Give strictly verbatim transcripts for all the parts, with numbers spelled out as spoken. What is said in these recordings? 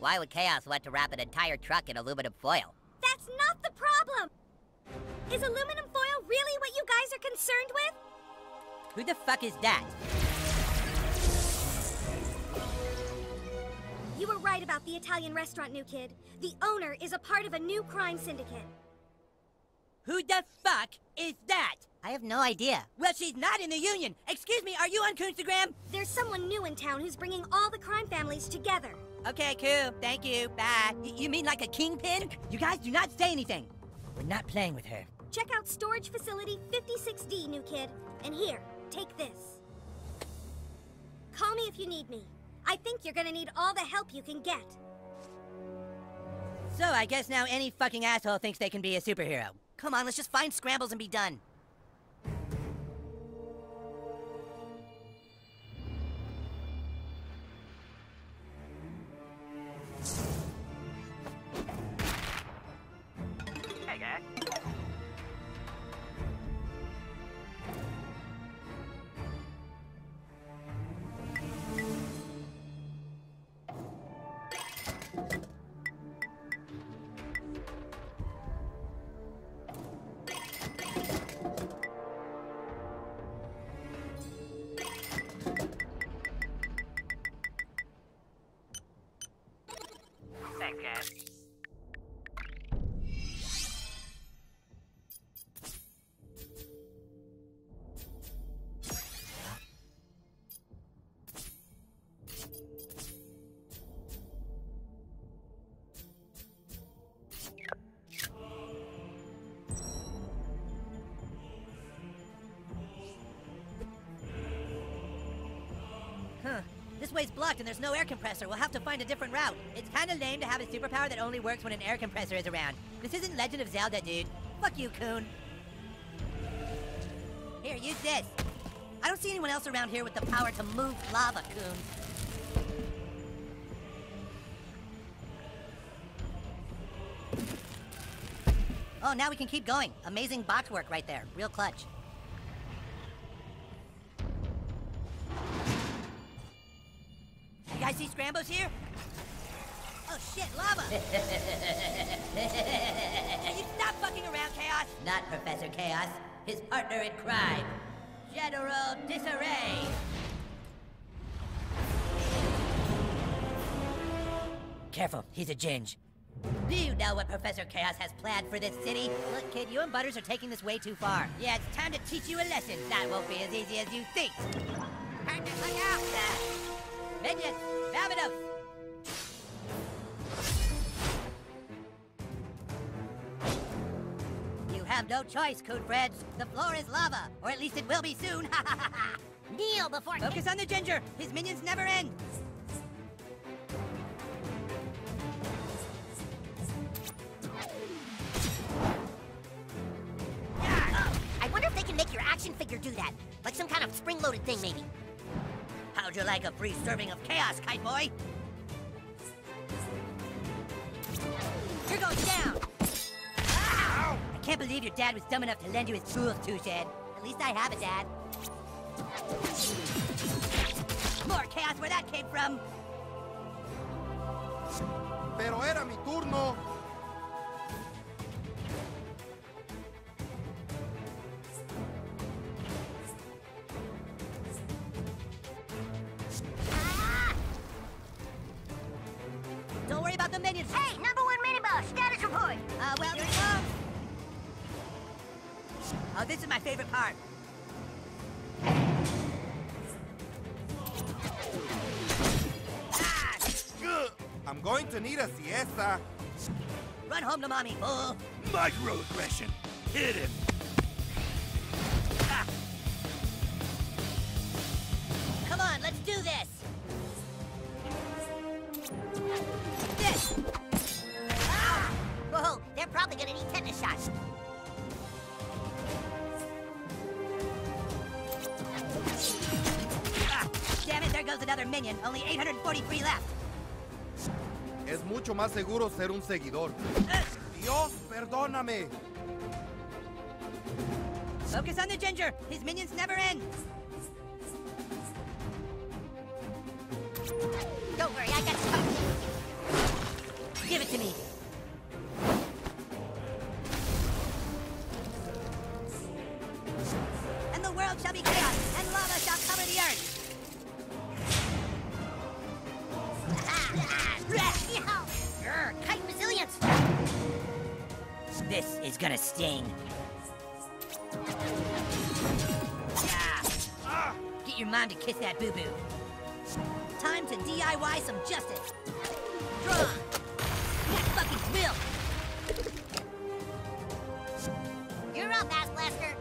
Why would Chaos want to wrap an entire truck in aluminum foil? That's not the problem! Is aluminum foil really what you guys are concerned with? Who the fuck is that? You were right about the Italian restaurant, new kid. The owner is a part of a new crime syndicate. Who the fuck is that? I have no idea. Well, she's not in the union. Excuse me, are you on Coonstagram? There's someone new in town who's bringing all the crime families together. Okay, cool. Thank you. Bye. Y you mean like a kingpin? You guys do not say anything. We're not playing with her. Check out storage facility fifty-six D, new kid. And here, take this. Call me if you need me. I think you're gonna need all the help you can get. So I guess now any fucking asshole thinks they can be a superhero. Come on, let's just find Scrambles and be done. Hey, guys. Thanks, guys. Huh. This way's blocked and there's no air compressor. We'll have to find a different route. It's kinda lame to have a superpower that only works when an air compressor is around. This isn't Legend of Zelda, dude. Fuck you, Coon. Here, use this. I don't see anyone else around here with the power to move lava, Coon. Oh, now we can keep going. Amazing box work right there. Real clutch. You guys see Scrambles here? Oh shit, lava! Can you stop fucking around, Chaos? Not Professor Chaos. His partner in crime, General Disarray. Careful, he's a ginge. Do you know what Professor Chaos has planned for this city? Look, kid, you and Butters are taking this way too far. Yeah, it's time to teach you a lesson. That won't be as easy as you think. Partner, look out! Minions, Vamonos! You have no choice, Coon friends. The floor is lava, or at least it will be soon. Ha ha ha ha! Kneel before... Focus on the ginger. His minions never end. I wonder if they can make your action figure do that. Like some kind of spring-loaded thing, maybe. How'd you like a free serving of chaos, Kite Boy? You're going down! Ow! I can't believe your dad was dumb enough to lend you his tools, Two-Shed. At least I have a dad. More chaos where that came from! Pero era mi turno. Don't worry about the minions. Hey, number one mini boss, status report. Uh, well, here it comes. Oh, this is my favorite part. Ah! Ugh, I'm going to need a siesta. Run home to mommy, fool. Microaggression. Hit him. Ah! Come on, let's do this. This. Ah! Whoa, they're probably gonna need tetanus shots. Ah, damn it, there goes another minion. Only eight hundred forty-three left. Es mucho más seguro ser un seguidor. Uh, Dios, perdóname. Focus on the ginger. His minions never end. Don't worry, I got stuff. the earth! Grr, kite resilience! This is gonna sting. Ah. Get your mom to kiss that boo-boo. Time to D I Y some justice. Draw! That fucking quill! You're up, Ass Blaster!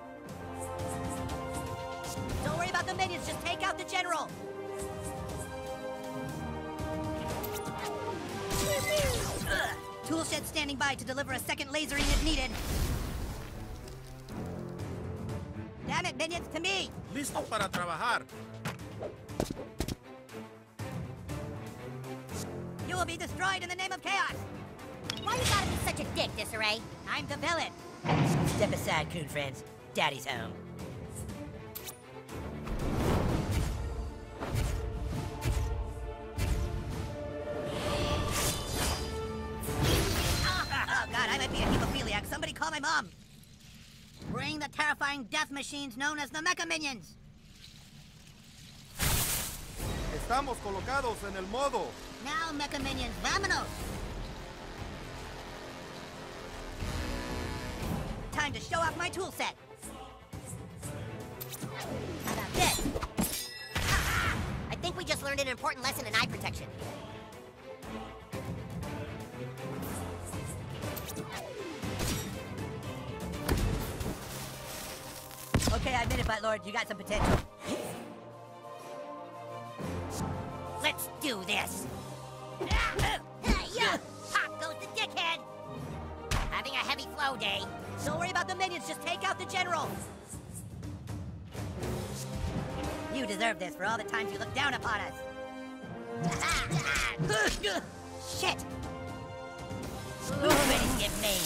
Don't worry about the minions, just take out the general! Ugh. Tool shed standing by to deliver a second lasering if needed. Damn it, minions, to me! Listo para trabajar. You will be destroyed in the name of chaos! Why you gotta be such a dick, Disarray? I'm the villain! Step aside, coon friends. Daddy's home. Oh, God, I might be a hemophiliac. Somebody call my mom. Bring the terrifying death machines known as the Mecha Minions. Estamos colocados en el modo. Now, Mecha Minions, vámonos! Time to show off my tool set. How about this? I think we just learned an important lesson in eye protection. Okay, I admit it, Butt Lord. You got some potential. Let's do this! Yeah! Pop goes the dickhead! Having a heavy flow day. Don't worry about the minions, just take out the general! You deserve this for all the times you look down upon us. Shit! Who's ready to get made?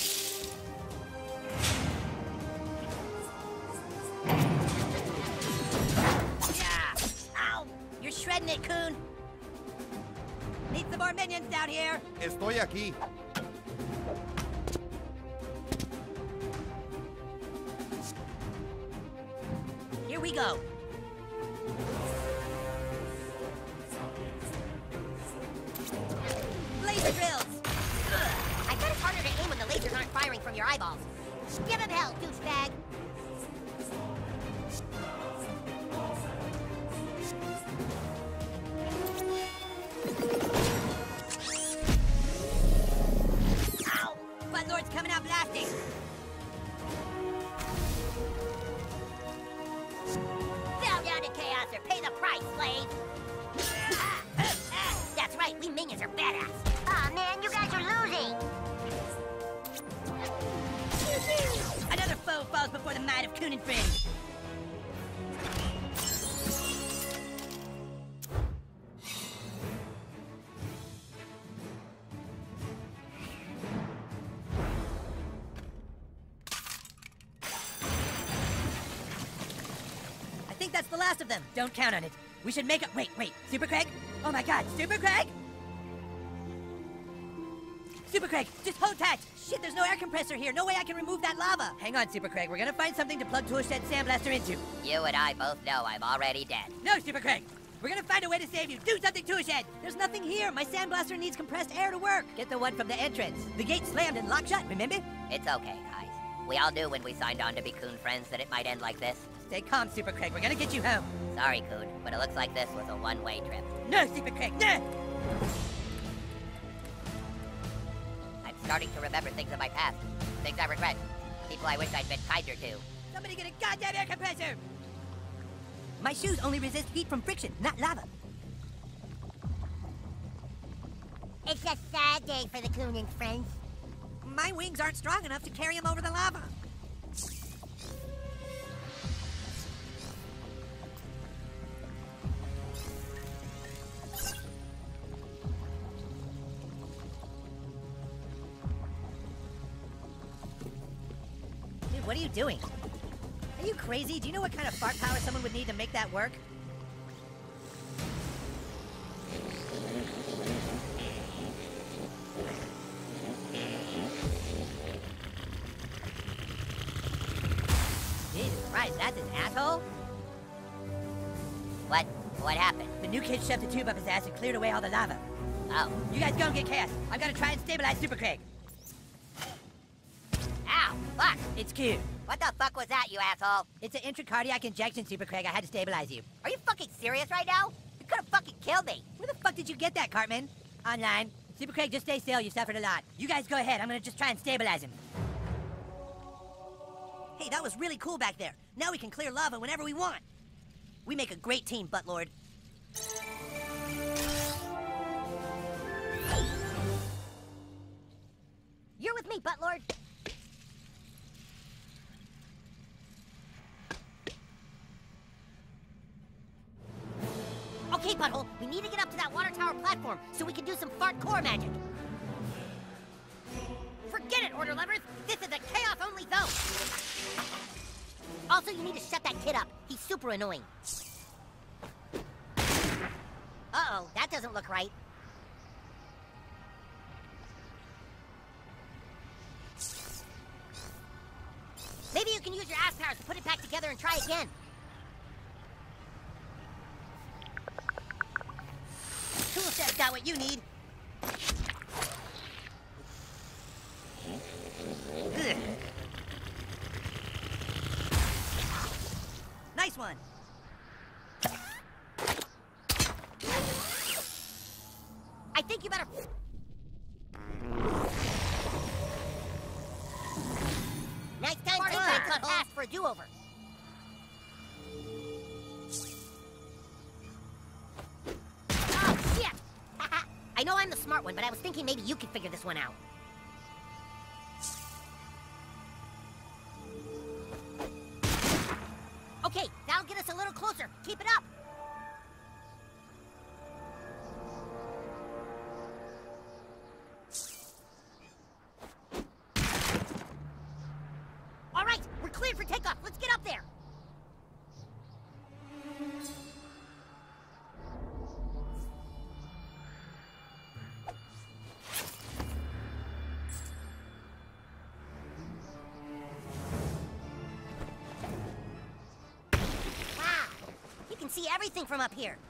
Yeah! Ow! You're shredding it, Coon! Need some more minions down here! Estoy aquí. Here we go! Laser drills! I bet it's harder to aim when the lasers aren't firing from your eyeballs. Give him hell, douchebag! Ow! Butt Lord's coming out blasting! Bow down to chaos or pay the price, slave! That's right, we minions are badass! Aw, man, you guys are losing! Another foe falls before the might of Coon and friends! I think that's the last of them. Don't count on it. We should make a- wait, wait, Super Craig? Oh my god, Super Craig? Super Craig, just hold tight! Shit, there's no air compressor here. No way I can remove that lava. Hang on, Super Craig. We're gonna find something to plug Toolshed Sandblaster into. You and I both know I'm already dead. No, Super Craig. We're gonna find a way to save you. Do something, Toolshed! There's nothing here. My Sandblaster needs compressed air to work. Get the one from the entrance. The gate slammed and locked shut, remember? It's okay, guys. We all knew when we signed on to be Coon friends that it might end like this. Stay calm, Super Craig. We're gonna get you home. Sorry, Coon, but it looks like this was a one-way trip. No, Super Craig, no! I'm starting to remember things of my past. Things I regret. People I wish I'd been kinder to. Somebody get a goddamn air compressor! My shoes only resist heat from friction, not lava. It's a sad day for the Coon and friends. My wings aren't strong enough to carry him over the lava. Dude, what are you doing? Are you crazy? Do you know what kind of fart power someone would need to make that work? Jesus Christ, that's an asshole? What? What happened? The new kid shoved the tube up his ass and cleared away all the lava. Oh. You guys go and get Chaos. I'm gonna try and stabilize Super Craig. Ow! Fuck! It's cute. What the fuck was that, you asshole? It's an intracardiac injection, Super Craig. I had to stabilize you. Are you fucking serious right now? You could have fucking killed me. Where the fuck did you get that, Cartman? Online. Super Craig, just stay still. You suffered a lot. You guys go ahead. I'm gonna just try and stabilize him. Hey, that was really cool back there. Now we can clear lava whenever we want. We make a great team, Buttlord. You're with me, Buttlord. Okay, Butthole, we need to get up to that water tower platform so we can do some fart core magic. Forget it, Order Lovers! This is a chaos-only zone! Also, you need to shut that kid up. He's super annoying. Uh-oh, that doesn't look right. Maybe you can use your ass powers to put it back together and try again. Tool set's got what you need. Ugh. Nice one. I think you better... Nice time to ask for a do-over. Oh, shit! I know I'm the smart one, but I was thinking maybe you could figure this one out. Okay, that'll get us a little closer. Keep it up. All right, we're cleared for takeoff. Let's get up there. See everything from up here.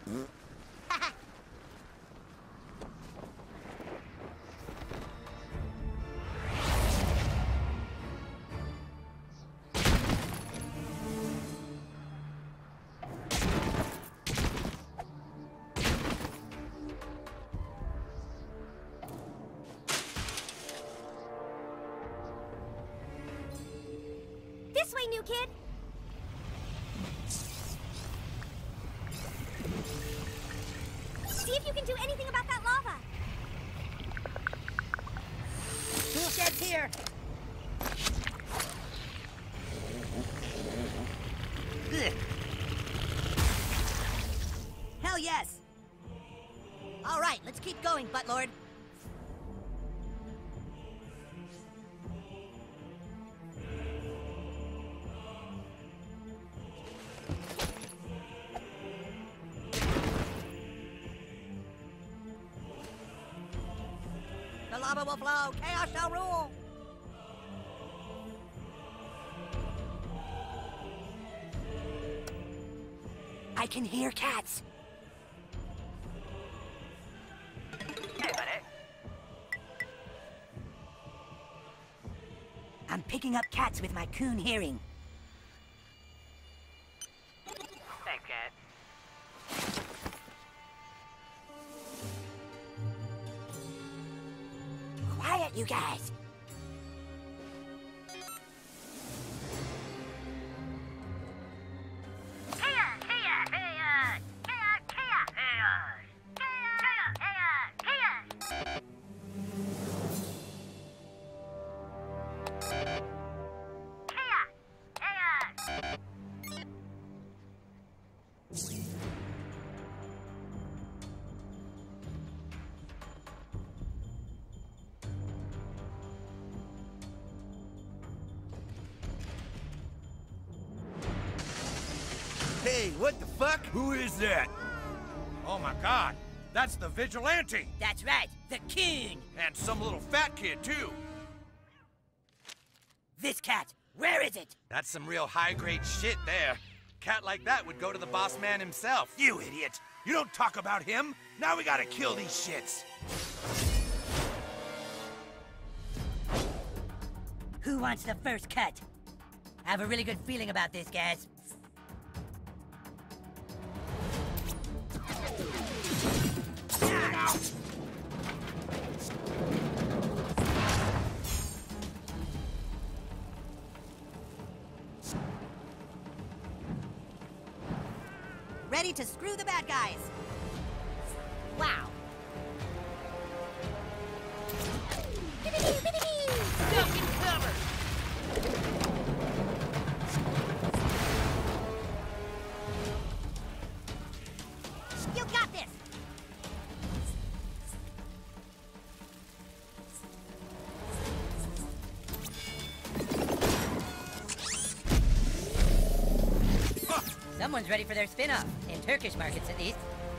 This way, new kid. See if you can do anything about that lava. Tool set's here. Ugh. Hell yes. All right, let's keep going, Buttlord. The lava will flow. Chaos shall rule. I can hear cats. Hey, buddy. I'm picking up cats with my coon hearing. Thanks, Cat. Quiet, you guys. Hey, what the fuck? Who is that? Oh my god, that's the vigilante! That's right, the coon. And some little fat kid, too. This cat, where is it? That's some real high-grade shit there. Cat like that would go to the boss man himself. You idiot! You don't talk about him! Now we gotta kill these shits! Who wants the first cut? I have a really good feeling about this, guys. Out! Ready to screw the bad guys. Wow. Duck and cover! You got this! Someone's ready for their spin-off, in Turkish markets at least.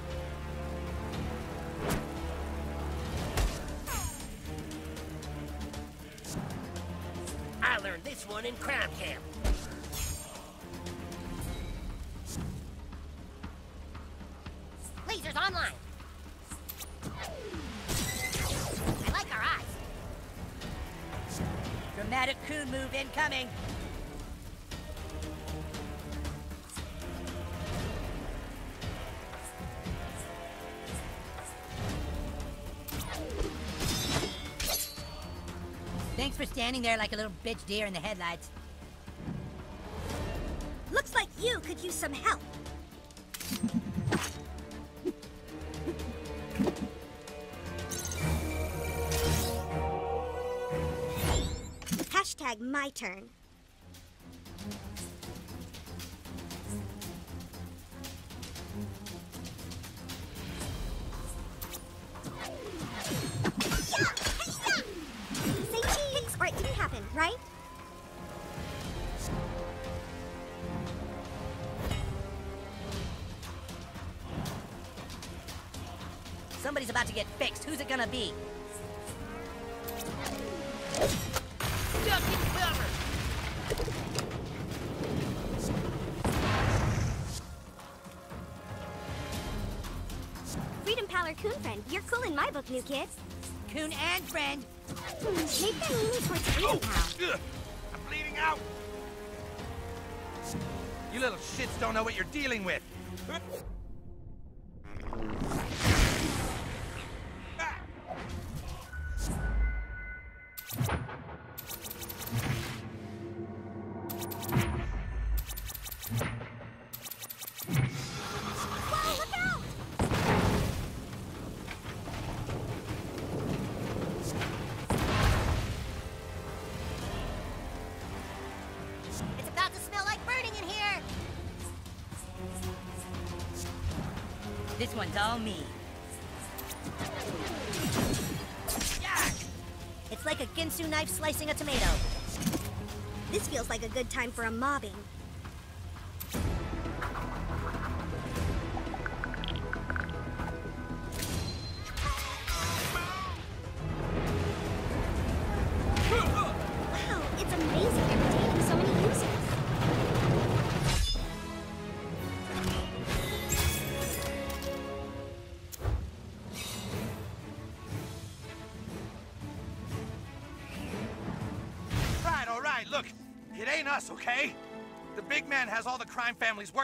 I learned this one in crime camp. Lasers online! I like our eyes. Dramatic coon move incoming. Thanks for standing there like a little bitch deer in the headlights. Looks like you could use some help. Hashtag my turn. Say cheese, or it didn't happen, right? Somebody's about to get fixed. Who's it gonna be? Duck and cover! Freedom Pal or Coon Friend, you're cool in my book, new kid. Coon and friend. Hmm, maybe I'm leaning towards Freedom Pal. Ugh, I'm bleeding out! You little shits don't know what you're dealing with. Whoa, look out! It's about to smell like burning in here! This one's all me. It's like a Ginsu knife slicing a tomato. This feels like a good time for a mobbing. Wow, it's amazing they're retaining so many users. Right, all right, look. It ain't us, okay? The big man has all the crime families working.